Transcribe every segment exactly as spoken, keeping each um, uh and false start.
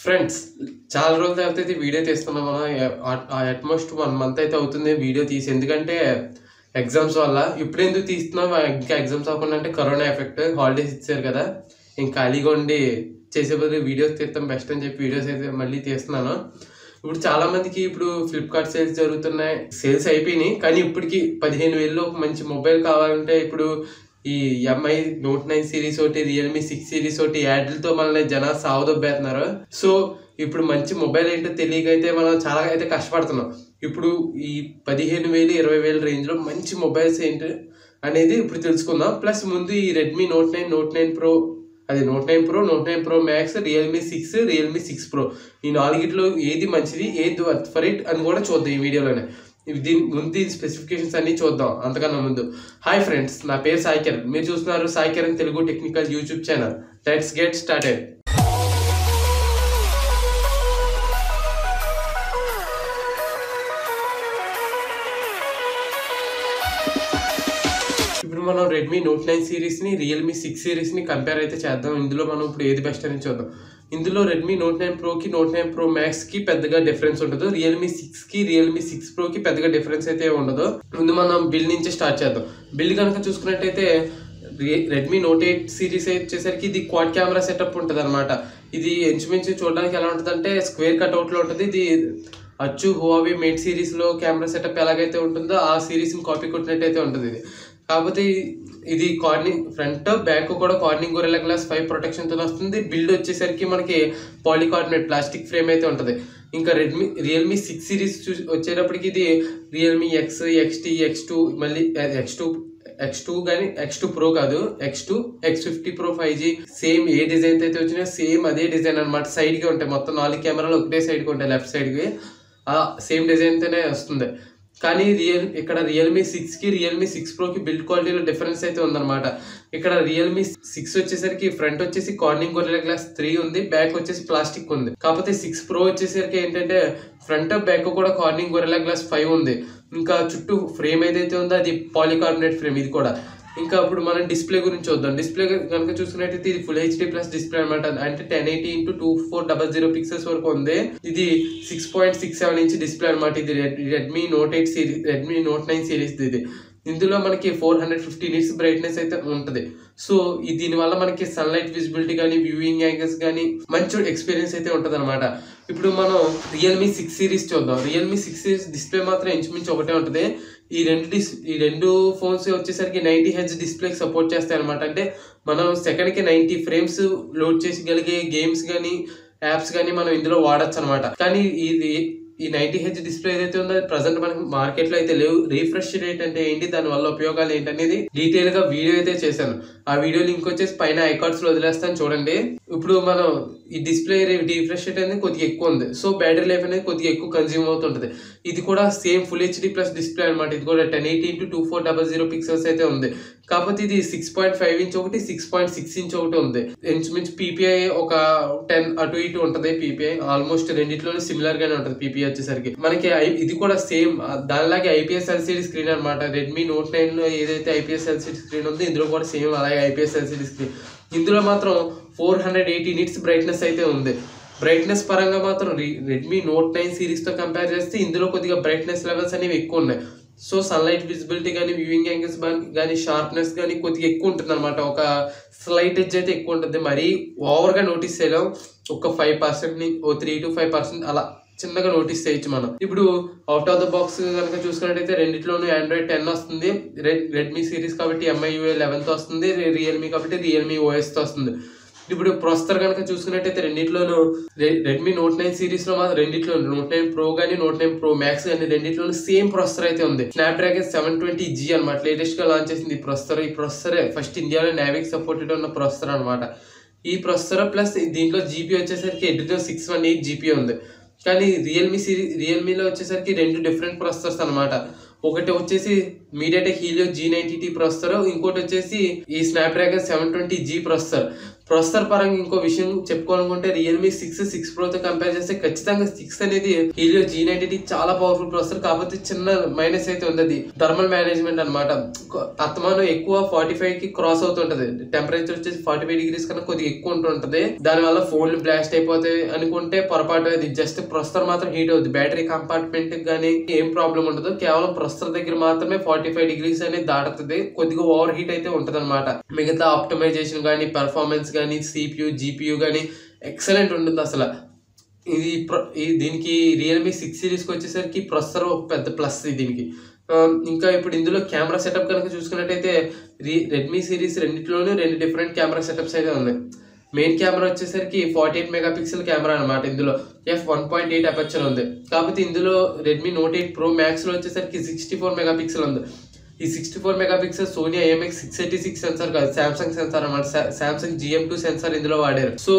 Friends చాలా రోజుల తర్వాత అయితే వీడియో తీస్తున్నాం మనం అట్మోస్ట్ వన్ మంత్ అయితే అవుతుంది వీడియో తీసి ఎందుకంటే ఎగ్జామ్స్ వల్ల ఇప్పుడు ఎందుకు తీస్తున్నాం ఇంకా ఎగ్జామ్స్ అవ్వకుండా అంటే కరోనా ఎఫెక్ట్ హాలిడేస్ ఇచ్చారు కదా ఇంకా ఖాళీగా ఉండి చేసే బదులు వీడియోస్ తీస్తాం బెస్ట్ అని చెప్పి వీడియోస్ అయితే మళ్ళీ తీస్తున్నాను. ఇప్పుడు చాలా మందికి ఇప్పుడు ఫ్లిప్కార్ట్ సేల్స్ జరుగుతున్నాయి, సేల్స్ అయిపోయినాయి కానీ ఇప్పటికి పదిహేను వేలలో ఒక మంచి మొబైల్ కావాలంటే ఇప్పుడు ఈ ఎంఐ నోట్ నైన్ సిరీస్ ఒకటి రియల్మీ సిక్స్ సిరీస్ ఒకటి యాడ్లతో మనల్ని జనాలు సావదొబ్బేస్తున్నారు. సో ఇప్పుడు మంచి మొబైల్ ఏంటో తెలియకైతే మనం చాలా అయితే కష్టపడుతున్నాం. ఇప్పుడు ఈ పదిహేను వేలు ఇరవై వేల రేంజ్లో మంచి మొబైల్స్ ఏంటి అనేది ఇప్పుడు తెలుసుకుందాం. ప్లస్ ముందు ఈ Redmi note nine note nine pro అది note nine pro note nine pro max Realme six Realme six pro ఈ నాలుగిట్లో ఏది మంచిది ఏది వర్త్ ఫర్ ఇట్ అని కూడా చూద్దాం ఈ వీడియోలోనే. దీని ముందు దీని స్పెసిఫికేషన్స్ అన్ని చూద్దాం. అంతకన్నా ముందు హాయ్ ఫ్రెండ్స్, నా పేరు సాయి కిరణ్, మీరు చూస్తున్నారు Sai Kiran Telugu technical YouTube channel. Let's get started. ఇప్పుడు మనం రెడ్మీ నోట్ నైన్ సిరీస్ని రియల్మీ సిక్స్ సిరీస్ని కంపేర్ అయితే చేద్దాం. ఇందులో మనం ఇప్పుడు ఏది బెస్ట్ అని చూద్దాం. ఇందులో రెడ్మీ నోట్ నైన్ ప్రోకి నోట్ నైన్ ప్రో మ్యాక్స్కి పెద్దగా డిఫరెన్స్ ఉండదు, రియల్మీ సిక్స్కి రియల్మీ సిక్స్ ప్రోకి పెద్దగా డిఫరెన్స్ అయితే ఉండదు. ముందు మనం బిల్ నుంచి స్టార్ట్ చేద్దాం. బిల్ కనుక చూసుకున్నట్టయితే రెడ్మీ నోట్ ఎయిట్ సిరీస్ వచ్చేసరికి ఇది క్వాడ్ కెమెరా సెటప్ ఉంటుంది అనమాట. ఇది ఇంచుమించు చూడడానికి ఎలా ఉంటుంది అంటే స్క్వేర్ కట్అవుట్లో ఉంటుంది. ఇది అచ్చు హువావీ మేట్ సిరీస్లో కెమెరా సెటప్ ఎలాగైతే ఉంటుందో ఆ సిరీస్ని కాపీ కొట్టినట్టయితే ఉంటుంది ఇది. కాకపోతే ఇది కార్నింగ్ ఫ్రంట్ బ్యాక్ కూడా కార్నింగ్ గొరిల్లా గ్లాస్ ఫైవ్ ప్రొటెక్షన్తో వస్తుంది. బిల్డ్ వచ్చేసరికి మనకి పాలికార్బోనేట్ ప్లాస్టిక్ ఫ్రేమ్ అయితే ఉంటుంది. ఇంకా రెడ్మీ రియల్మీ సిక్స్ సిరీస్ చూ వచ్చేటప్పటికి ఇది Realme X XT X two మళ్ళీ ఎక్స్ టూ ఎక్స్ టూ కానీ ఎక్స్ టూ ప్రో కాదు X two X fifty pro five G same ఏ డిజైన్ అయితే వచ్చినా సేమ్ అదే డిజైన్ అనమాట. సైడ్కి ఉంటాయి, మొత్తం నాలుగు కెమెరాలు ఒకటే సైడ్కి ఉంటాయి, లెఫ్ట్ సైడ్కి ఆ సేమ్ డిజైన్తోనే వస్తుంది. కానీ రియల్ ఇక్కడ రియల్మీ సిక్స్కి రియల్మీ సిక్స్ ప్రోకి బిల్డ్ క్వాలిటీలో డిఫరెన్స్ అయితే ఉందన్నమాట. ఇక్కడ రియల్మీ సిక్స్ వచ్చేసరికి ఫ్రంట్ వచ్చేసి కార్నింగ్ గొరిల్లా గ్లాస్ త్రీ ఉంది, బ్యాక్ వచ్చేసి ప్లాస్టిక్ ఉంది. కాకపోతే సిక్స్ ప్రో వచ్చేసరికి ఏంటంటే ఫ్రంట్ బ్యాక్ కూడా కార్నింగ్ గొరిల్లా గ్లాస్ ఫైవ్ ఉంది. ఇంకా చుట్టూ ఫ్రేమ్ ఏదైతే ఉందో అది పాలికార్బోనేట్ ఫ్రేమ్ ఇది కూడా. ఇంకా ఇప్పుడు మనం డిస్ప్లే గురించి చూద్దాం. డిస్ప్లే కనుక చూసుకున్నట్టయితే ఇది ఫుల్ హెచ్డీ ప్లస్ డిస్ప్లే అనమాట. అంటే ten eighty into two four double zero pixels వరకు ఉంది. ఇది six point six seven inch display అనమాట. ఇది Redmi note eight series Redmi note nine series ఇది. ఇందులో మనకి four hundred fifty nits brightness అయితే ఉంటుంది. సో దీనివల్ల మనకి సన్లైట్ విజిబిలిటీ కానీ వ్యూయింగ్ యాంగిల్స్ కానీ మంచి ఎక్స్పీరియన్స్ అయితే ఉంటుంది అనమాట. ఇప్పుడు మనం రియల్మీ సిక్స్ సిరీస్ చూద్దాం. రియల్మీ సిక్స్ సిరీస్ డిస్ప్లే మాత్రం ఇంచుమించు ఒకటే ఉంటుంది. ఈ రెండు డిస్ ఈ రెండు ఫోన్స్ వచ్చేసరికి నైంటీ హెచ్ డిస్ప్లేకి సపోర్ట్ చేస్తాయి అనమాట. అంటే మనం సెకండ్కి నైంటీ ఫ్రేమ్స్ లోడ్ చేసగలిగే గేమ్స్ కానీ యాప్స్ కానీ మనం ఇందులో వాడచ్చు అనమాట. కానీ ఇది ఈ నైంటీ హెచ్ డిస్ప్లే ఏదైతే ఉందో అది ప్రజెంట్ మనకి మార్కెట్లో అయితే లేవు. రీఫ్రెష్ రేట్ అంటే ఏంటి, దాని వల్ల ఉపయోగాలు ఏంటనేది డీటెయిల్ గా వీడియో అయితే చేశాను. ఆ వీడియో లింక్ వచ్చేసి పైన ఐకార్డ్స్ లో వదిలేస్తాను చూడండి. ఇప్పుడు మనం ఈ డిస్ప్లే రీఫ్రెష్ రేట్ అనేది కొద్దిగా ఎక్కువ ఉంది, సో బ్యాటరీ లైఫ్ అనేది కొద్దిగా ఎక్కువ కన్జ్యూమ్ అవుతుంటుంది. ఇది కూడా same full HD plus display అనమాట. ఇది కూడా ten eighty into two four double zero pixels అయితే ఉంది. కాకపోతే ఇది సిక్స్ పాయింట్ ఫైవ్ ఇంచ్ ఒకటి సిక్స్ పాయింట్ సిక్స్ ఇంచ్ ఒకటి ఉంది. ఇంచుమించు పీపీఐ ఒక టెన్ అటు ఇటు ఉంటుంది. పీపీఐ ఆల్మోస్ట్ రెండింటిలోనే సిమిలర్ గానే ఉంటుంది. పీపీఐ వచ్చేసరికి మనకి ఇది కూడా సేమ్ దానిలాగే ఐపీఎస్ ఎల్సీడీ స్క్రీన్ అనమాట. రెడ్మీ నోట్ నైన్ లో ఏదైతే ఐపీఎస్ ఎల్సీడీ స్క్రీన్ ఉందో ఇందులో కూడా సేమ్ అలాగే ఐపీఎస్ ఎల్సీడీ స్క్రీన్. ఇందులో మాత్రం four hundred eighty nits brightness అయితే ఉంది. బ్రైట్నెస్ పరంగా మాత్రం రెడ్మీ నోట్ నైన్ సిరీస్ తో కంపేర్ చేస్తే ఇందులో కొద్దిగా బ్రైట్నెస్ లెవెల్స్ అనేవి ఎక్కువ ఉన్నాయి. సో సన్లైట్ విజిబిలిటీ కానీ వ్యూయింగ్ యాంగిల్స్ కానీ షార్ప్నెస్ కానీ కొద్దిగా ఎక్కువ ఉంటుంది అనమాట. ఒక స్లైట్ ఎడ్జ్ అయితే ఎక్కువ ఉంటుంది. మరీ ఓవర్గా నోటీస్ చేయలేం. ఒక ఫైవ్ పర్సెంట్ ని ఓ త్రీ టు ఫైవ్ పర్సెంట్ అలా చిన్నగా నోటీస్ చేయొచ్చు మనం. ఇప్పుడు అవుట్ ఆఫ్ ద బాక్స్ కనుక చూసుకున్నట్టయితే రెండిట్లోనూ ఆండ్రాయిడ్ టెన్ వస్తుంది. రెడ్ రెడ్మీ సిరీస్ కాబట్టి ఎంఐయుఏ లెవెన్త్ వస్తుంది, రియల్మీ కాబట్టి రియల్మీ ఓఎస్ తో వస్తుంది. ఇప్పుడు ప్రొసెసర్ కనుక చూసుకున్నట్టయితే రెండిట్లోనూ రెడ్మీ నోట్ నైన్ సిరీస్ లో మాత్రం రెండిట్లో నోట్ నైన్ ప్రో కానీ నోట్ నైన్ ప్రో మ్యాక్స్ కానీ రెండిట్లోనూ సేమ్ ప్రొసెసర్ అయితే ఉంది. Snapdragon seven twenty G అనమాట. లేటెస్ట్ గా లాంచ్ చేసింది ఈ ప్రొసెసర్. ఈ ప్రొసెసర్ ఫస్ట్ ఇండియాలో నావిక్ సపోర్టెడ్ ఉన్న ప్రొసెసర్ అనమాట. ఈ ప్రొసెసర్ ప్లస్ దీంట్లో జీపీ వచ్చేసరికి Adreno six one eight GP ఉంది. కానీ రియల్మీ సిరీ రియల్మీలో వచ్చేసరికి రెండు డిఫరెంట్ ప్రొసెసర్స్ అనమాట. ఒకటి వచ్చేసి MediaTek Helio G ninety T processor, ఇంకోటి వచ్చేసి ఈ Snapdragon seven twenty G processor. Processor పరంగా ఇంకో విషయం చెప్పుకోవాలనుకుంటే రియల్మీ సిక్స్ సిక్స్ ప్రోతో కంపేర్ చేస్తే ఖచ్చితంగా సిక్స్ అనేది హీలియో జీ నైన్టీ చాలా పవర్ఫుల్ ప్రాసెసర్. కాకపోతే చిన్న మైనస్ అయితే ఉంది, అది థర్మల్ మేనేజ్మెంట్ అనమాట. అత్తమానం ఎక్కువ ఫార్టీ ఫైవ్ కి క్రాస్ అవుతుంటది, టెంపరేచర్ వచ్చేసి ఫార్టీ ఫైవ్ డిగ్రీస్ కన్నా కొద్దిగా ఎక్కువ ఉంటుంటది. దాని వల్ల ఫోన్లు బ్లాస్ట్ అయిపోతాయి అనుకుంటే పొరపాటు, అది జస్ట్ ప్రాసెసర్ మాత్రం హీట్ అవుతుంది. బ్యాటరీ కంపార్ట్మెంట్ గానీ ఏం ప్రాబ్లం ఉండదు, కేవలం ప్రాసెసర్ దగ్గర మాత్రమే ఫార్టీ ఫైవ్ డిగ్రీస్ అనేది దాటుతుంది, కొద్దిగా ఓవర్ హీట్ అయితే ఉంటది అనమాట. మిగతా ఆప్టిమైజేషన్ కానీ పెర్ఫార్మెన్స్ కానీ సిపియు జీపీయూ కానీ ఎక్సలెంట్ ఉంటుంది అసలు. ఇది దీనికి రియల్మీ సిక్స్ సిరీస్కి వచ్చేసరికి ప్రాసెసర్ ఒక పెద్ద ప్లస్ దీనికి. ఇంకా ఇప్పుడు ఇందులో కెమెరా సెటప్ కనుక చూసుకున్నట్టయితే రెడ్మీ సిరీస్ రెండింటిలోనూ రెండు డిఫరెంట్ కెమెరా సెటప్స్ అయితే ఉన్నాయి. మెయిన్ కెమెరా వచ్చేసరికి forty eight mega pixel camera అనమాట. ఇందులో F one point eight aperture ఉంది. కాకపోతే ఇందులో Redmi note eight pro max లో వచ్చేసరికి సిక్స్టీ ఫోర్ మెగా పిక్సెల్ ఉంది. ఈ sixty four mega pixel Sony IMX six eighty six sensor కాదు, సామ్సంగ్ సెన్సార్ అనమాట. సామ్సంగ్ జిఎం టూ సెన్సార్ ఇందులో వాడారు. సో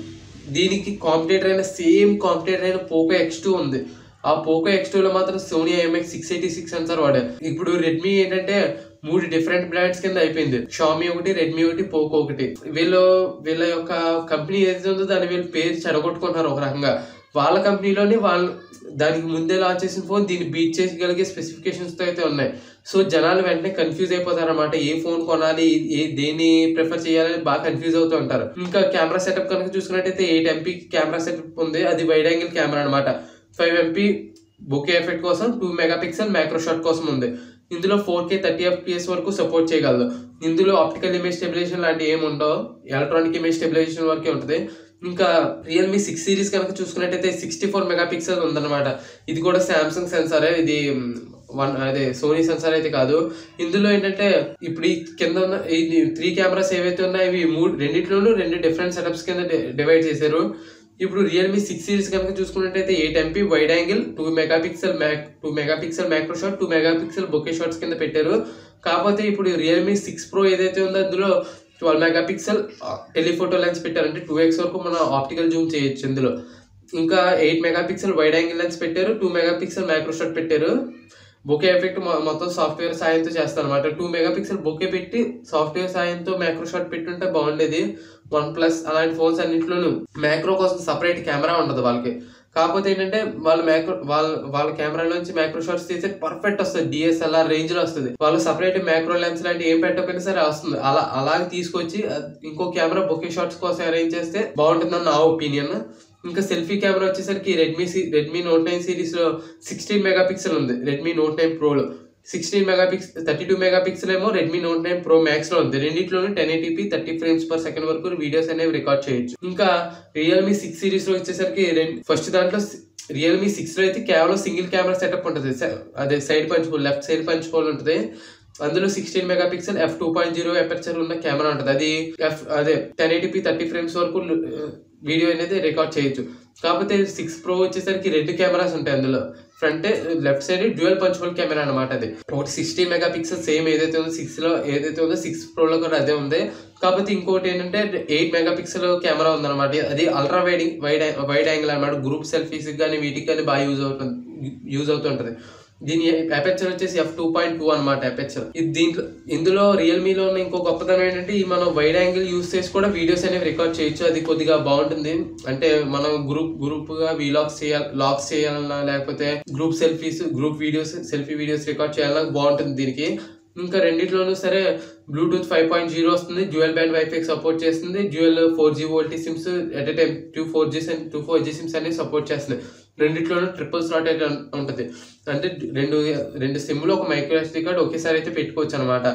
దీనికి కాంపిటేటర్ అయిన సేమ్ కాంపిటేటర్ అయిన పోకో ఎక్స్ టూ ఉంది. ఆ పోకో ఎక్స్ టూ లో మాత్రం Sony IMX six eighty six sensor వాడారు. ఇప్పుడు రెడ్మీ ఏంటంటే మూడు డిఫరెంట్ బ్రాండ్స్ కింద అయిపోయింది. షామీ ఒకటి, రెడ్మీ ఒకటి, పోకో ఒకటి. వీళ్ళు వీళ్ళ యొక్క కంపెనీ ఏదైతే ఉందో దాన్ని వీళ్ళు పేరు చెడగొట్టుకుంటున్నారు ఒక రకంగా. వాళ్ళ కంపెనీలోని వాళ్ళు దానికి ముందే లాంచ్ చేసిన ఫోన్ దీన్ని బీట్ చేయగలిగే స్పెసిఫికేషన్స్ తో అయితే ఉన్నాయి. సో జనాలు వెంటనే కన్ఫ్యూజ్ అయిపోతారు అనమాట, ఏ ఫోన్ కొనాలి, ఏ దేన్ని ప్రిఫర్ చేయాలని బాగా కన్ఫ్యూజ్ అవుతూ ఉంటారు. ఇంకా కెమెరా సెటప్ కనుక చూసుకున్నట్టయితే ఎయిట్ ఎంపీ కెమెరా సెటప్ ఉంది, అది వైడ్ యాంగిల్ కెమెరా అనమాట. ఫైవ్ ఎంపీ బొకే ఎఫెక్ట్ కోసం, two mega pixel micro shot కోసం ఉంది. ఇందులో ఫోర్ కే థర్టీ ఎఫ్పిఎస్ వరకు సపోర్ట్ చేయగలదు. ఇందులో ఆప్టికల్ ఇమేజ్ స్టెబిలైజేషన్ లాంటి ఏమి ఉండవు, ఎలక్ట్రానిక్ ఇమేజ్ స్టెబిలైజేషన్ వరకే ఉంటుంది. ఇంకా రియల్మీ సిక్స్ సిరీస్ కనుక చూసుకున్నట్టయితే సిక్స్టీ ఫోర్ మెగా పిక్సెల్ ఉందన్నమాట. ఇది కూడా సామ్సంగ్ సెన్సారే, ఇది వన్ అదే సోనీ సెన్సార్ అయితే కాదు. ఇందులో ఏంటంటే ఇప్పుడు ఈ కింద ఉన్న ఈ త్రీ కెమెరాస్ ఏవైతే ఉన్నాయో ఇవి మూడు రెండింటిలోనూ రెండు డిఫరెంట్ సెటప్స్ కింద డివైడ్ చేశారు. ఇప్పుడు రియల్మీ సిక్స్ సిరీస్ కనుక చూసుకున్నట్టయితే eight MP wide angle, two mega pixel mac two mega pixel micro shot, two mega pixel bokeh shots కింద పెట్టారు. కాకపోతే ఇప్పుడు రియల్మీ సిక్స్ ప్రో ఏదైతే ఉందో అందులో twelve mega pixel telephoto lens పెట్టారు, అంటే టూ ఎక్స్ వరకు మనం ఆప్టికల్ జూమ్ చేయొచ్చు ఇందులో. ఇంకా eight mega pixel wide angle lens పెట్టారు, two mega pixel micro shot పెట్టారు. బొకే ఎఫెక్ట్ మొత్తం సాఫ్ట్వేర్ సాయంతో చేస్తారు అనమాట. టూ మెగా పిక్సెల్ బొకే పెట్టి సాఫ్ట్వేర్ సాయంతో మైక్రో షాట్ పెట్టుంటే బాగుండేది. వన్ ప్లస్ అలాంటి ఫోన్స్ అన్నింటిలోనూ మైక్రో కోసం సపరేట్ కెమెరా ఉండదు వాళ్ళకి. కాకపోతే ఏంటంటే వాళ్ళ మైక్రో వాళ్ళ వాళ్ళ కెమెరాలోంచి మైక్రో షాట్స్ తీస్తే పర్ఫెక్ట్ వస్తుంది, డిఎస్ఎల్ఆర్ రేంజ్ లో వస్తుంది. వాళ్ళు సపరేట్ మైక్రో లెన్స్ లాంటి ఏం పెట్టకపోయినా సరే వస్తుంది. అలా అలాగే తీసుకొచ్చి ఇంకో కెమెరా బొకే షాట్స్ కోసం అరేంజ్ చేస్తే బాగుంటుందని నా ఒపీనియన్. ఇంకా సెల్ఫీ కెమెరా వచ్చేసరికి Redmi Redmi note nine series లో సిక్స్టీన్ మెగా పిక్సెల్ ఉంది. రెడ్మీ నోట్ నైన్ ప్రోలో sixteen mega pixel thirty two mega pixel ఏమో Redmi note nine pro max లో ఉంది. రెండింటిలోనూ ten eighty p thirty frames per second వరకు videos అనేవి రికార్డ్ చేయొచ్చు. ఇంకా రియల్మీ సిక్స్ సిరీస్ లో వచ్చేసరికి ఫస్ట్ దాంట్లో రియల్మీ సిక్స్ లో అయితే కేవలం సింగిల్ కెమెరా సెటప్ ఉంటుంది, అదే side punch hole, left side punch hole ఉంటుంది. అందులో sixteen mega pixel F two point zero aperture ఉన్న కెమెరా ఉంటుంది. అది ఎఫ్ అదే టెన్ ఎయిటీపీ థర్టీ ఫ్రేమ్స్ వరకు వీడియో అనేది రికార్డ్ చేయొచ్చు. కాకపోతే సిక్స్ ప్రో వచ్చేసరికి రెండు కెమెరాస్ ఉంటాయి అందులో. Front left side dual punch hole camera అనమాట. అది ఒకటి సిక్స్టీన్ మెగా పిక్సెల్ సేమ్ ఏదైతే ఉందో సిక్స్ లో ఏదైతే ఉందో సిక్స్ ప్రోలో కూడా అదే ఉంది. కాకపోతే ఇంకోటి ఏంటంటే ఎయిట్ మెగా పిక్సెల్ కెమెరా ఉందన్నమాట. అది ultra wide wide wide angle అనమాట. గ్రూప్ సెల్ఫీస్ కానీ వీటికి కానీ బాగా యూజ్ అవుతుంది యూజ్ అవుతుంటది. దీని అపర్చర్ వచ్చేసి ఎఫ్ టూ పాయింట్ టూ అనమాట అపర్చర్. ఇది దీంట్లో ఇందులో రియల్మీలో ఉన్న ఇంకో గొప్పతనం ఏంటంటే ఈ మనం వైడ్ యాంగిల్ యూస్ చేసి కూడా వీడియోస్ అనేవి రికార్డ్ చేయొచ్చు. అది కొద్దిగా బాగుంటుంది. అంటే మనం గ్రూప్ గ్రూప్ గా వీలాగ్స్ చేయాలి, లాగ్స్ చేయాలన్నా లేకపోతే group selfies group videos selfie videos record చేయాలన్నా బాగుంటుంది దీనికి. ఇంకా రెండిట్లోనూ సరే బ్లూటూత్ ఫైవ్ పాయింట్ జీరో వస్తుంది, డ్యూయల్ బ్యాండ్ వైఫై సపోర్ట్ చేస్తుంది, dual four G VoLTE SIMs at a time two four G two four G SIMs అనేవి సపోర్ట్ చేస్తుంది. రెండిట్లోనూ ట్రిపుల్ స్లాట్ అయితే ఉంటుంది, అంటే రెండు రెండు సిమ్లు ఒక మైక్రో ఎస్డీ కార్డ్ ఒకేసారి అయితే పెట్టుకోవచ్చు అనమాట.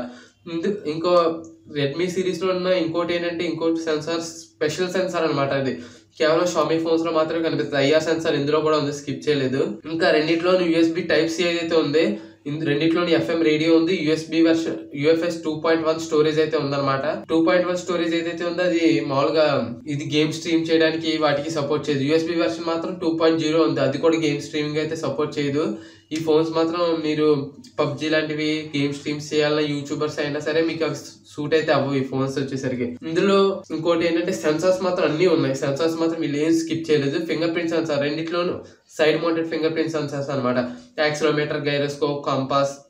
ఇంకో రెడ్మీ సిరీస్ లో ఉన్న ఇంకోటి ఏంటంటే ఇంకోటి సెన్సార్ స్పెషల్ సెన్సార్ అనమాట. అది కేవలం షామీ ఫోన్స్ లో మాత్రమే కనిపిస్తుంది. ఐఆర్ సెన్సార్ ఇందులో కూడా ఉంది, స్కిప్ చేయలేదు. ఇంకా రెండిట్లోనూ యూఎస్బి టైప్ సి ఏదైతే ఉంది, రెండిట్లోని ఎఫ్ఎం రేడియో ఉంది, USB version UFS two point one storage అయితే ఉందన్నమాట. టూ పాయింట్ వన్ స్టోరేజ్ ఏదైతే ఉందో అది మామూలుగా ఇది గేమ్ స్ట్రీమ్ చేయడానికి వాటికి సపోర్ట్ చేయదు. యూఎస్బి వర్షన్ మాత్రం టూ పాయింట్ జీరో ఉంది, అది కూడా గేమ్ స్ట్రీమింగ్ అయితే సపోర్ట్ చేయదు. ఈ ఫోన్స్ మాత్రం మీరు పబ్జి లాంటివి గేమ్ స్ట్రీమ్స్ చేయాలన్నా యూట్యూబర్స్ అయినా సరే మీకు అవి సూట్ అయితే అవ్వవు ఈ ఫోన్స్ వచ్చేసరికి. ఇందులో ఇంకోటి ఏంటంటే సెన్సార్స్ మాత్రం అన్ని ఉన్నాయి. సెన్సార్స్ మాత్రం వీళ్ళు ఏం స్కిప్ చేయలేదు. ఫింగర్ ప్రింట్ సెన్సార్ రెండిట్లోనూ side mounted finger print sensors అనమాట. యాక్సిలోమీటర్, గైరోస్కోప్, కంపాస్,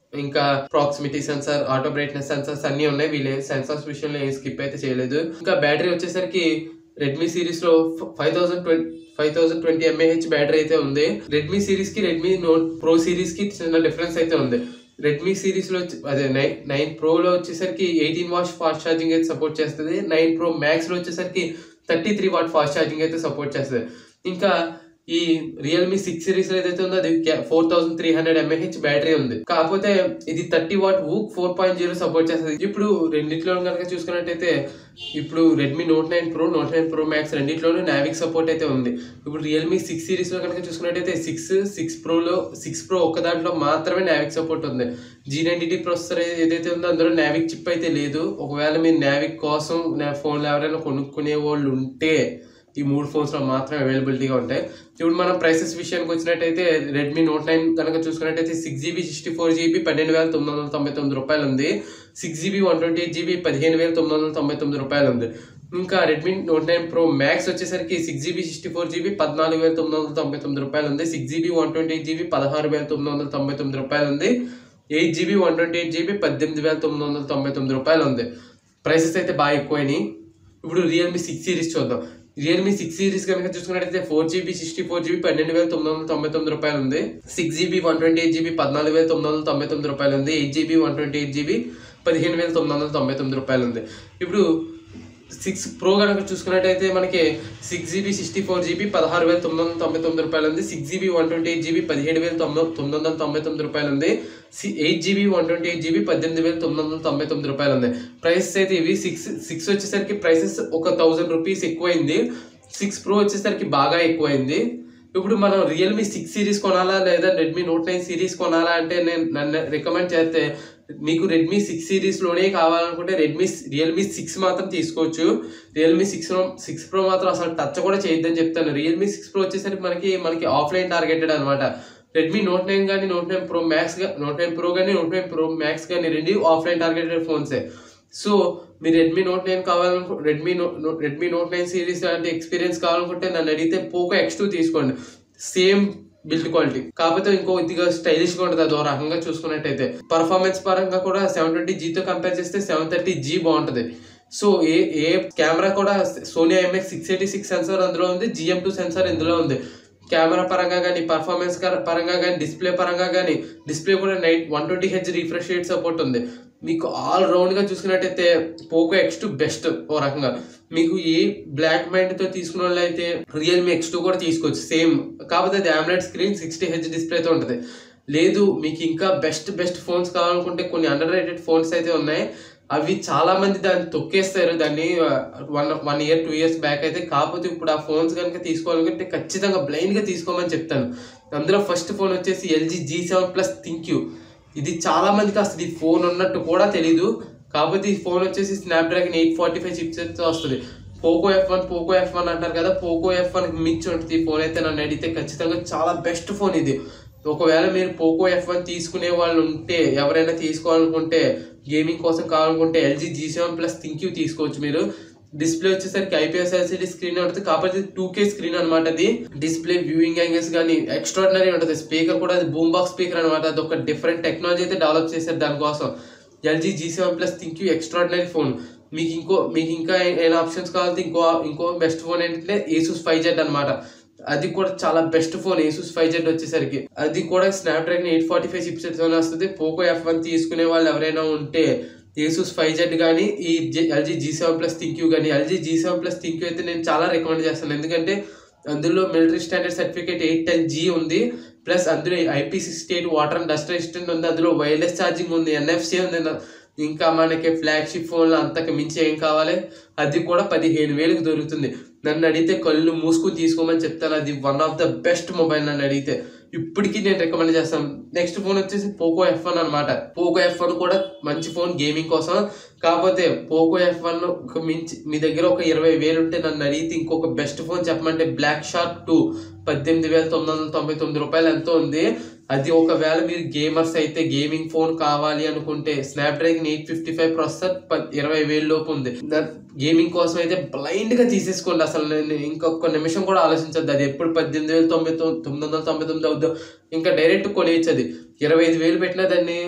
ఇంకా proximity sensor, auto brightness sensors అన్ని ఉన్నాయి. వీళ్ళు సెన్సార్స్ విషయంలో ఏం స్కిప్ అయితే చేయలేదు. ఇంకా బ్యాటరీ వచ్చేసరికి రెడ్మీ సిరీస్ లో five thousand twenty five thousand twenty mAh battery అయితే ఉంది. రెడ్మీ సిరీస్ కి రెడ్మీ నోట్ ప్రో సిరీస్ కి చిన్న డిఫరెన్స్ అయితే ఉంది. రెడ్మీ సిరీస్ లో అదే నైన్ నైన్ ప్రో లో వచ్చేసరికి ఎయిటీన్ వాట్ ఫాస్ట్ ఛార్జింగ్ అయితే సపోర్ట్ చేస్తుంది. నైన్ ప్రో మ్యాక్స్ లో వచ్చేసరికి thirty three watt fast charging అయితే సపోర్ట్ చేస్తుంది. ఇంకా ఈ రియల్మీ సిక్స్ సిరీస్ లో ఏదైతే ఉందో అది four thousand three hundred mAh battery ఉంది. కాకపోతే ఇది thirty watt VOOC four point zero support చేస్తుంది. ఇప్పుడు రెండిట్లో కనుక చూసుకున్నట్టయితే ఇప్పుడు Redmi note nine pro note nine pro max రెండిట్లోనూ నావిక్ సపోర్ట్ అయితే ఉంది. ఇప్పుడు రియల్మీ సిక్స్ సిరీస్ లో కనుక చూసుకున్నట్టయితే సిక్స్ సిక్స్ ప్రోలో సిక్స్ ప్రో ఒక్క దాంట్లో మాత్రమే నావిక్ సపోర్ట్ ఉంది. జీ నైన్టీ డి ప్రాసెసర్ ఏదైతే ఉందో అందులో నావిక్ చిప్ అయితే లేదు. ఒకవేళ మీరు నావిక్ కోసం నా ఫోన్లో ఎవరైనా కొనుక్కునే వాళ్ళు ఉంటే ఈ మూడు ఫోన్స్ లో మాత్రమే అవైలబిలిటీగా ఉంటాయి. ఇప్పుడు మనం ప్రైసెస్ విషయానికి వచ్చినట్టయితే రెడ్మీ నోట్ నైన్ కనుక చూసుకున్నట్టయితే six GB sixty four GB పన్నెండు వేల తొమ్మిది వందల తొంభై తొమ్మిది రూపాయలు ఉంది. Six GB one twenty eight GB పదిహేను వేల తొమ్మిది వందల తొంభై తొమ్మిది రూపాయలు ఉంది. ఇంకా Redmi note nine pro max వచ్చేసరికి six GB sixty four GB పద్నాలుగు వేల తొమ్మిది వందల తొంభై తొమ్మిది రూపాయలు ఉంది. Six GB one twenty eight GB పదహారు వేల తొమ్మిది వందల తొంభై తొమ్మిది రూపాయలు ఉంది. Eight GB one twenty eight GB పద్దెనిమిది వేల తొమ్మిది వందల తొంభై తొమ్మిది రూపాయలు ఉంది. ప్రైసెస్ అయితే బాగా ఎక్కువైనాయి. ఇప్పుడు రియల్మీ సిక్స్ సిరీస్ చూద్దాం. రియల్మీ సిక్స్ సిరీస్ కనుక చూసుకున్నట్టయితే four GB sixty four GB పన్నెండు వేల తొమ్మిది వందల తొంభై తొమ్మిది రూపాయలు ఉంది. Six GB one twenty eight GB పద్నాలుగు వేల తొమ్మిది వందల తొంభై తొమ్మిది రూపాయలు ఉంది. Eight GB one twenty eight GB పదిహేను వేల తొమ్మిది వందల తొంభై తొమ్మిది రూపాయలు ఉంది. ఇప్పుడు సిక్స్ ప్రో కనుక చూసుకున్నట్టయితే మనకి six GB sixty four GB పదహారు వేల తొమ్మిది వందల తొంభై తొమ్మిది రూపాయలు ఉంది. Six GB one twenty eight GB పదిహేడు వేల తొమ్మిది తొమ్మిది వందల తొంభై తొమ్మిది రూపాయలు ఉంది. Eight GB one twenty eight GB పద్దెనిమిది వేల తొమ్మిది వందల తొంభై తొమ్మిది రూపాయలు ఉంది. ప్రైసెస్ అయితే ఇవి. సిక్స్ సిక్స్ వచ్చేసరికి ప్రైసెస్ ఒక థౌసండ్ రూపీస్ ఎక్కువైంది. సిక్స్ ప్రో వచ్చేసరికి బాగా ఎక్కువైంది. ఇప్పుడు మనం రియల్మీ సిక్స్ సిరీస్ కొనాలా లేదా రెడ్మీ నోట్ నైన్ సిరీస్ కొనాలా అంటే నేను నన్ను రికమెండ్ చేస్తే మీకు రెడ్మీ సిక్స్ సిరీస్లోనే కావాలనుకుంటే రెడ్మీ రియల్మీ సిక్స్ మాత్రం తీసుకోవచ్చు. రియల్మీ సిక్స్ సిక్స్ ప్రో మాత్రం అసలు టచ్ కూడా చేయొద్దని చెప్తాను. రియల్మీ సిక్స్ ప్రో వచ్చేసరికి మనకి మనకి ఆఫ్లైన్ టార్గెటెడ్ అనమాట. రెడ్మీ నోట్ నైన్ కానీ note nine pro max note nine pro కానీ నోట్ నైన్ ప్రో మ్యాక్స్ కానీ రెండు ఆఫ్లైన్ టార్గెటెడ్ ఫోన్సే. సో మీరు రెడ్మీ నోట్ నైన్ కావాలనుకో Redmi no Redmi note nine series లాంటి ఎక్స్పీరియన్స్ కావాలనుకుంటే నన్ను అడిగితే పోకో ఎక్స్ టూ తీసుకోండి. సేమ్ బిల్డ్ క్వాలిటీ, కాకపోతే ఇంకో కొద్దిగా స్టైలిష్ గా ఉంటుంది. అదో రకంగా చూసుకున్నట్టయితే పర్ఫార్మెన్స్ పరంగా కూడా సెవెన్ ట్వంటీ జీతో కంపేర్ చేస్తే సెవెన్ థర్టీ జీ బాగుంటుంది. సో ఏ ఏ కెమెరా కూడా Sony IMX six eighty six sensor అందులో ఉంది, జిఎం టూ సెన్సార్ ఇందులో ఉంది. కెమెరా పరంగా కానీ పర్ఫార్మెన్స్ పరంగా కానీ డిస్ప్లే పరంగా కానీ డిస్ప్లే కూడా nine one twenty H refresh rate support ఉంది. మీకు ఆల్ రౌండ్ గా చూసుకున్నట్టయితే పోకో ఎక్స్ టూ బెస్ట్. ఓ రకంగా మీకు ఏ బ్లాక్ మైండ్ తో తీసుకున్న వాళ్ళు అయితే రియల్మీ ఎక్స్ టూ కూడా తీసుకోవచ్చు సేమ్. కాకపోతే అది ఆమ్లెట్ స్క్రీన్ సిక్స్టీ హెచ్ డిస్ప్లేతో ఉంటుంది. లేదు మీకు ఇంకా బెస్ట్ బెస్ట్ ఫోన్స్ కావాలనుకుంటే కొన్ని అండర్ రేటెడ్ ఫోన్స్ అయితే ఉన్నాయి. అవి చాలా మంది దాన్ని తొక్కేస్తారు దాన్ని one one year two years back అయితే. కాకపోతే ఇప్పుడు ఆ ఫోన్స్ కనుక తీసుకోవాలనుకుంటే ఖచ్చితంగా బ్లైండ్ గా తీసుకోమని చెప్తాను. అందులో ఫస్ట్ ఫోన్ వచ్చేసి LG G seven plus ThinQ. ఇది చాలా మందికి అసలు ఈ ఫోన్ ఉన్నట్టు కూడా తెలీదు. కాకపోతే ఈ ఫోన్ వచ్చేసి స్నాప్డ్రాగన్ ఎయిట్ ఫార్టీ ఫైవ్ చిప్సెట్తో వస్తుంది. Poco F one Poco F one అంటారు కదా, పోకో ఎఫ్ వన్ మించి ఉంటుంది ఈ ఫోన్ అయితే. నన్ను అడిగితే ఖచ్చితంగా చాలా బెస్ట్ ఫోన్ ఇది. ఒకవేళ మీరు పోకో ఎఫ్ వన్ తీసుకునే వాళ్ళు ఉంటే, ఎవరైనా తీసుకోవాలనుకుంటే గేమింగ్ కోసం కావాలనుకుంటే LG G seven plus ThinQ తీసుకోవచ్చు మీరు. డిస్ప్లే వచ్చేసరికి ఐపీఎస్ ఎల్సీడీ స్క్రీన్ ఉంటుంది. కాకపోతే టూ కే స్క్రీన్ అనమాట. అది డిస్ప్లే వ్యూయింగ్ యాంగిల్స్ కానీ ఎక్స్ట్రాడినరీ ఉంటుంది. స్పీకర్ కూడా అది బూమ్ బాక్స్ స్పీకర్ అనమాట. అది ఒక డిఫరెంట్ టెక్నాలజీ అయితే డెవలప్ చేశారు దానికోసం. LG G seven plus ThinQ extraordinary phone. మీకు ఇంకో మీకు ఇంకా ఏమైనా ఆప్షన్స్ కావాలంటే ఇంకో ఇంకో బెస్ట్ ఫోన్ ఏంటంటే ఏసూస్ ఫైవ్ జెడ్ అనమాట. అది కూడా చాలా best phone Asus five Z వచ్చేసరికి. అది కూడా Snapdragon eight forty five chipset తోనే వస్తుంది. పోకో ఎఫ్ వన్ తీసుకునే వాళ్ళు ఎవరైనా ఉంటే ఏసూస్ ఫైవ్ జెడ్ కానీ ఈ LG G seven plus ThinQ కానీ. LG G seven plus ThinQ అయితే నేను చాలా రికమెండ్ చేస్తాను. ఎందుకంటే అందులో military standard certificate eight ten G ఉంది. ప్లస్ అందులో IP sixty eight water and dust resistant ఉంది. అందులో వైర్లెస్ ఛార్జింగ్ ఉంది, ఎన్ఎఫ్సి ఉంది. ఇంకా మనకి ఫ్లాగ్షిప్ ఫోన్లో అంతకు మించి ఏం కావాలి. అది కూడా పదిహేను వేలకు దొరుకుతుంది. నన్ను అడిగితే కళ్ళు మూసుకుని తీసుకోమని చెప్తాను. అది one of the best mobile నన్ను అడిగితే. ఇప్పటికీ నేను రికమెండ్ చేస్తాను. నెక్స్ట్ ఫోన్ వచ్చేసి పోకో ఎఫ్ వన్ అనమాట. పోకో ఎఫ్ వన్ కూడా మంచి ఫోన్ గేమింగ్ కోసం. కాకపోతే పోకో ఎఫ్ వన్ మించి మీ దగ్గర ఒక ఇరవై వేలు ఉంటే నన్ను అడిగితే ఇంకొక బెస్ట్ ఫోన్ చెప్పమంటే బ్లాక్ షార్క్ టూ పద్దెనిమిది వేల తొమ్మిది వందల తొంభై తొమ్మిది రూపాయలు ఎంతో ఉంది. అది ఒకవేళ మీరు గేమర్స్ అయితే గేమింగ్ ఫోన్ కావాలి అనుకుంటే Snapdragon eight fifty five processor ఇరవై వేల లోపు ఉంది. గేమింగ్ కోసం అయితే బ్లైండ్ గా తీసేసుకోండి. అసలు నేను ఇంకొక నిమిషం కూడా ఆలోచించద్దు. అది ఎప్పుడు పద్దెనిమిది వేల తొంభై తొమ్మిది తొమ్మిది వందల తొంభై తొమ్మిది అవుద్దో ఇంకా డైరెక్ట్ కొనేయచ్చు. అది ఇరవై ఐదు వేలు పెట్టినా దాన్ని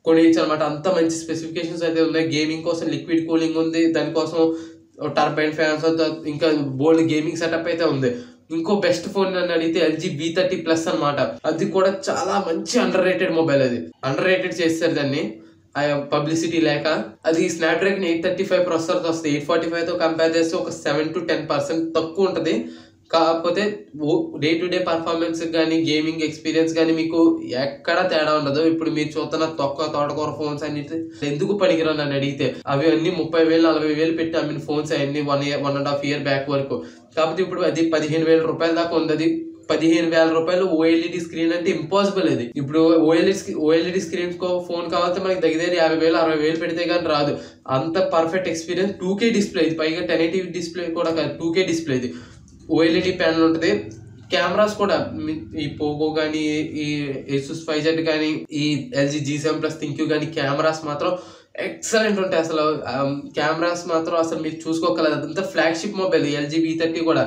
కొనేయచ్చు అనమాట. అంత మంచి స్పెసిఫికేషన్స్ అయితే ఉన్నాయి. గేమింగ్ కోసం లిక్విడ్ కూలింగ్ ఉంది, దానికోసం టర్బైన్ ఫ్యాన్స్, ఇంకా బోల్డ్ గేమింగ్ సెటప్ అయితే ఉంది. ఇంకో బెస్ట్ ఫోన్ అని అడిగితే ఎల్జీ బీ థర్టీ ప్లస్ అనమాట. అది కూడా చాలా మంచి అండర్ రేటెడ్ మొబైల్. అది అండర్ రేటెడ్ చేస్తారు దాన్ని పబ్లిసిటీ లేక. అది స్నాప్డ్రాగన్ ఎయిట్ థర్టీ ఫైవ్ ప్రాసెసర్తో వస్తుంది. ఎయిట్ ఫార్టీ ఫైవ్ తో కంపేర్ చేస్తే ఒక సెవెన్ టు టెన్ పర్సెంట్ తక్కువ ఉంటుంది. కాకపోతే డే టు డే పర్ఫార్మెన్స్ కానీ గేమింగ్ ఎక్స్పీరియన్స్ కానీ మీకు ఎక్కడ తేడా ఉండదు. ఇప్పుడు మీరు చూస్తున్న తొక్క తోటకూర ఫోన్స్ అన్నిటి ఎందుకు పనికిరాని అని అడిగితే అవి అన్ని ముప్పై వేలు నలభై వేలు పెట్టి అమ్మిన ఫోన్స్ అన్ని one year one and half year back వరకు. కాకపోతే ఇప్పుడు అది పదిహేను వేల రూపాయల దాకా ఉంది. అది పదిహేను వేల రూపాయలు ఓఎల్ఈడి స్క్రీన్ అంటే ఇంపాసిబుల్. అది ఇప్పుడు ఓఎల్ఈడి ఓఎల్ఈడి స్క్రీన్ ఫోన్ కావాలంటే మనకి దగ్గర యాభై వేలు అరవై వేలు పెడితే కానీ రాదు. అంత perfect experience. Two K display ఇది, పైగా టెన్ ఎయిటీ డిస్ప్లే కూడా కాదు, టూ కే డిస్ప్లే ఇది. ఓఎల్ఈడి ప్యానల్ ఉంటుంది. కెమెరాస్ కూడా ఈ పోకో కానీ, ఈ ఏసూస్ ఫైవ్ జెడ్ కానీ, ఈ LG G seven plus ThinQ కానీ కెమెరాస్ మాత్రం ఎక్సలెంట్ ఉంటాయి. అసలు కెమెరాస్ మాత్రం అసలు మీరు చూసుకోగలదు. అదంతా flagship mobile. LG B thirty కూడా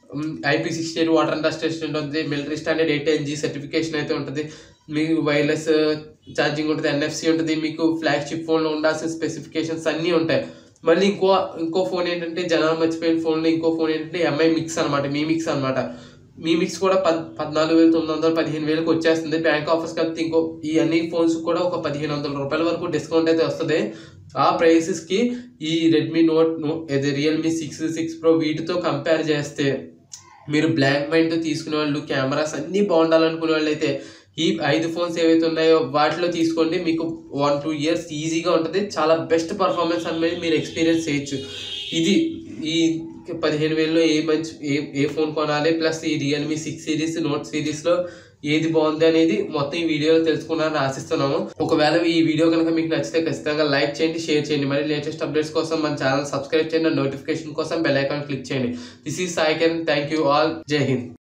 IP sixty eight water and dust test ఉంటుంది. Military standard eight N G certification అయితే ఉంటుంది. మీకు వైర్లెస్ ఛార్జింగ్ ఉంటుంది, ఎన్ఎఫ్సి ఉంటుంది. మీకు ఫ్లాగ్షిప్ ఫోన్లో ఉండాల్సిన స్పెసిఫికేషన్స్ అన్నీ ఉంటాయి. మళ్ళీ ఇంకో ఇంకో ఫోన్ ఏంటంటే జనాలు మర్చిపోయిన ఫోన్లో ఇంకో ఫోన్ ఏంటంటే ఎంఐ మిక్స్ అనమాట. మీ మిక్స్ అనమాట. మీ మిక్స్ కూడా పద్ పద్నాలుగు వేల తొమ్మిది వందలు పదిహేను వేలకు వచ్చేస్తుంది. బ్యాంక్ ఆఫర్స్ కలిపి ఇంకో ఈ అన్ని ఫోన్స్ కూడా ఒక పదిహేను వందల రూపాయల వరకు డిస్కౌంట్ అయితే వస్తుంది. ఆ ప్రైసెస్కి ఈ రెడ్మీ నోట్ నో ఇది రియల్మీ సిక్స్ సిక్స్ ప్రో వీటితో కంపేర్ చేస్తే మీరు బ్లాక్ మైండ్తో తీసుకునే వాళ్ళు, కెమెరాస్ అన్నీ బాగుండాలనుకునే వాళ్ళు అయితే ఈ ఐదు ఫోన్స్ ఏవైతే ఉన్నాయో వాటిలో తీసుకోండి. మీకు వన్ టూ ఇయర్స్ ఈజీగా ఉంటుంది. చాలా బెస్ట్ పర్ఫార్మెన్స్ అనేది మీరు ఎక్స్పీరియన్స్ చేయొచ్చు. ఇది ఈ పదిహేను వేలలో ఏ మంచి ఏ ఏ ఫోన్ కొనాలి, ప్లస్ ఈ రియల్మీ సిక్స్ సిరీస్ నోట్ సిరీస్లో ఏది బాగుంది అనేది మొత్తం ఈ వీడియోలో తెలుసుకున్నారని ఆశిస్తున్నాము. ఒకవేళ ఈ వీడియో కనుక మీకు నచ్చితే ఖచ్చితంగా లైక్ చేయండి, షేర్ చేయండి. మరి లేటెస్ట్ అప్డేట్స్ కోసం మన ఛానల్ సబ్స్క్రైబ్ చేయండి. నోటిఫికేషన్ కోసం బెల్ ఐకాన్ క్లిక్ చేయండి. This is Sai Kiran. Thank you all. Jai Hind.